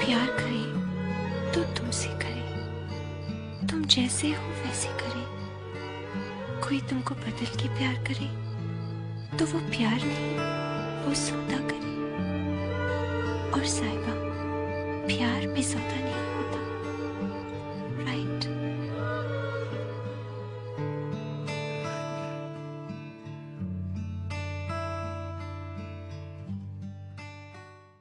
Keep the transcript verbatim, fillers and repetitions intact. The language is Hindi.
प्यार करे तो तुमसे करे, तुम जैसे हो वैसे करे। कोई तुमको बदल के प्यार करे तो वो प्यार नहीं, वो सौदा करे। और साहिबा, प्यार में सौदा नहीं।